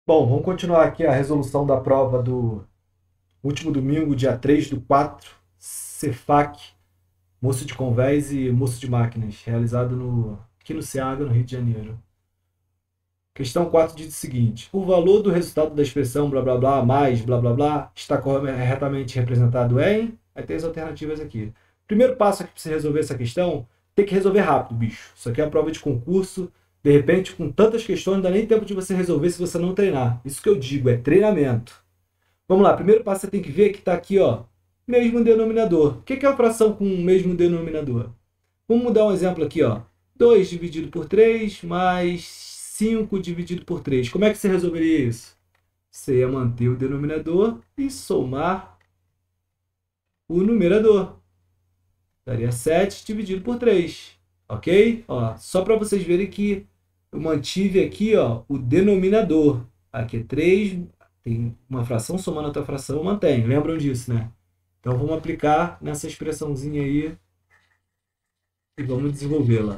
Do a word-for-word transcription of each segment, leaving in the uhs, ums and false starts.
Bom, vamos continuar aqui a resolução da prova do último domingo, dia três do quatro, Cefac, moço de convés e moço de máquinas, realizado no, aqui no SEAGA, no Rio de Janeiro. Questão quatro diz o seguinte: o valor do resultado da expressão blá blá blá mais blá blá blá está corretamente representado em. Aí tem as alternativas aqui. Primeiro passo aqui para você resolver essa questão, tem que resolver rápido, bicho. Isso aqui é uma prova de concurso. De repente, com tantas questões, não dá nem tempo de você resolver se você não treinar. Isso que eu digo, é treinamento. Vamos lá, primeiro passo você tem que ver que está aqui, ó, mesmo denominador. O que é uma fração com o mesmo denominador? Vamos mudar um exemplo aqui, ó. dois dividido por três mais cinco dividido por três. Como é que você resolveria isso? Você ia manter o denominador e somar o numerador. Daria sete dividido por três. Ok? Ó, só para vocês verem que eu mantive aqui, ó, o denominador. Aqui é três, tem uma fração somando outra fração, eu mantenho. Lembram disso, né? Então vamos aplicar nessa expressãozinha aí e vamos desenvolvê-la.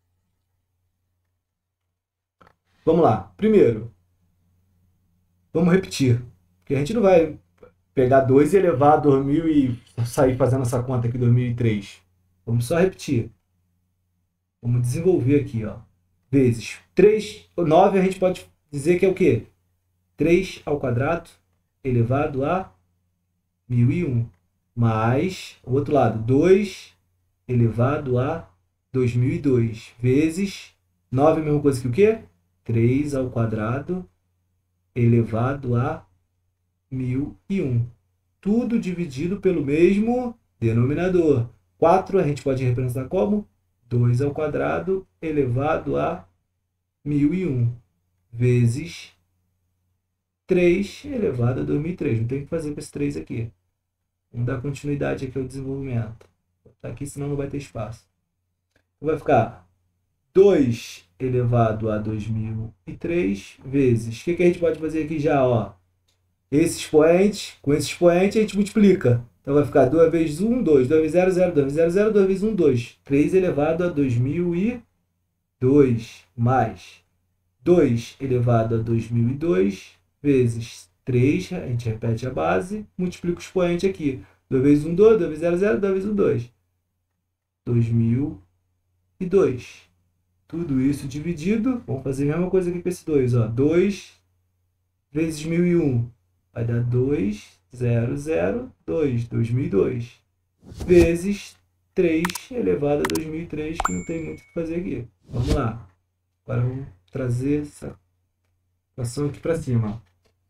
Vamos lá. Primeiro, vamos repetir. Porque a gente não vai pegar dois e elevar a dois mil e sair fazendo essa conta aqui, dois mil e três. Vamos só repetir. Vamos desenvolver aqui, ó. Vezes três, nove a gente pode dizer que é o quê? três ao quadrado elevado a mil e um. Mais, o outro lado, dois elevado a dois mil e dois. Vezes nove é a mesma coisa que o quê? três ao quadrado elevado a mil e um. Tudo dividido pelo mesmo denominador. quatro a gente pode representar como? dois ao quadrado elevado a mil e um. Vezes três elevado a dois mil e três. Não tem o que fazer com esse três aqui. Vamos dar continuidade aqui ao desenvolvimento. Vou botar aqui, senão não vai ter espaço. Então vai ficar dois elevado a dois mil e três vezes. O que, que a gente pode fazer aqui já? Ó? Esse expoente, com esse expoente a gente multiplica. Então vai ficar dois vezes um, dois. dois vezes zero, zero. dois vezes zero, zero. dois vezes um, dois. três elevado a dois mil e dois mais dois elevado a dois mil e dois vezes três, a gente repete a base, multiplica o expoente aqui. dois vezes um, dois. dois vezes zero, zero. dois vezes um, dois. dois mil e dois. Tudo isso dividido. Vamos fazer a mesma coisa aqui com esse dois. Ó. dois vezes mil e um vai dar dois, zero, zero, dois. dois mil e dois. Vezes três elevado a dois mil e três, que não tem muito o que fazer aqui. Vamos lá. Agora vamos trazer essa equação aqui para cima.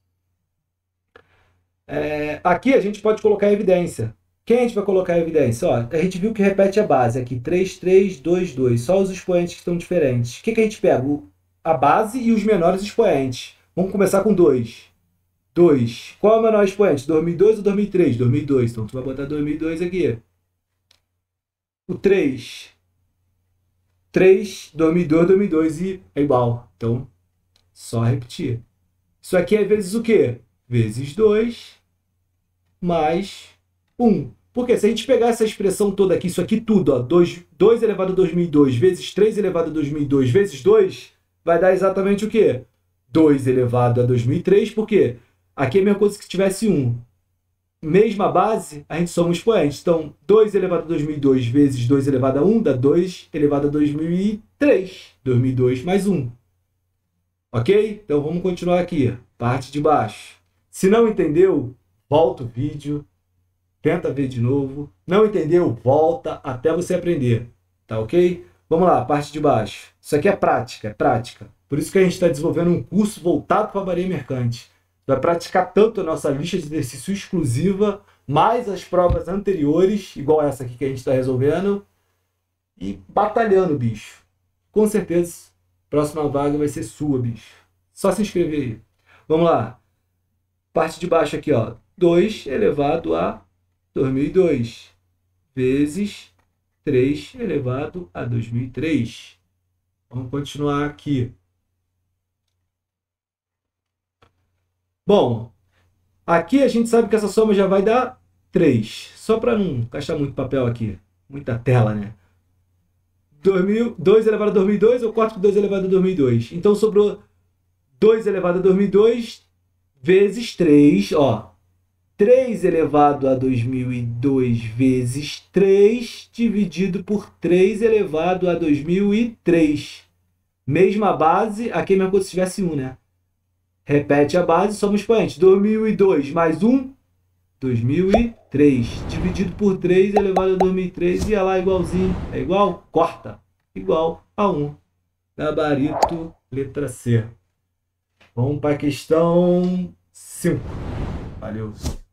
É, aqui a gente pode colocar evidência. Quem a gente vai colocar evidência? Ó, a gente viu que repete a base aqui, três, três, dois, dois. Só os expoentes que estão diferentes. O que, que a gente pega? O, a base e os menores expoentes. Vamos começar com dois. dois. Qual é o menor expoente? dois mil e dois ou dois mil e três? dois mil e dois. Então tu vai botar dois mil e dois aqui. O três. três, dois mil e dois, dois mil e dois e é igual. Então, só repetir. Isso aqui é vezes o quê? Vezes dois mais um. Porque se a gente pegar essa expressão toda aqui, isso aqui tudo, ó, dois, dois elevado a dois mil e dois vezes três elevado a dois mil e dois vezes dois, vai dar exatamente o quê? dois elevado a dois mil e três, porque aqui é a mesma coisa que se tivesse um. Mesma base, a gente soma os expoentes. Então, dois elevado a dois mil e dois vezes dois elevado a um dá dois elevado a dois mil e três. dois mil e dois mais um. Ok? Então, vamos continuar aqui. Parte de baixo. Se não entendeu, volta o vídeo, tenta ver de novo. Não entendeu? Volta até você aprender. Tá ok? Vamos lá, parte de baixo. Isso aqui é prática, é prática. Por isso que a gente está desenvolvendo um curso voltado para a Marinha Mercante. Vai praticar tanto a nossa lista de exercício exclusiva, mais as provas anteriores, igual essa aqui que a gente está resolvendo, e batalhando, bicho. Com certeza, a próxima vaga vai ser sua, bicho. Só se inscrever aí. Vamos lá. Parte de baixo aqui, ó. dois elevado a dois mil e dois vezes três elevado a dois mil e três. Vamos continuar aqui. Bom, aqui a gente sabe que essa soma já vai dar três. Só para não gastar muito papel aqui. Muita tela, né? dois, mil, dois elevado a dois mil e dois ou quatro por dois elevado a dois mil e dois. Então sobrou dois elevado a dois mil e dois vezes três, ó. três elevado a dois mil e dois vezes três dividido por três elevado a dois mil e três. Mesma base, aqui é mesmo como se tivesse um, né? Repete a base, somos expoentes. dois mil e dois mais um, dois mil e três. Dividido por três elevado a dois mil e três. E lá igualzinho. É igual? Corta. Igual a um. Gabarito, letra C. Vamos para a questão cinco. Valeu.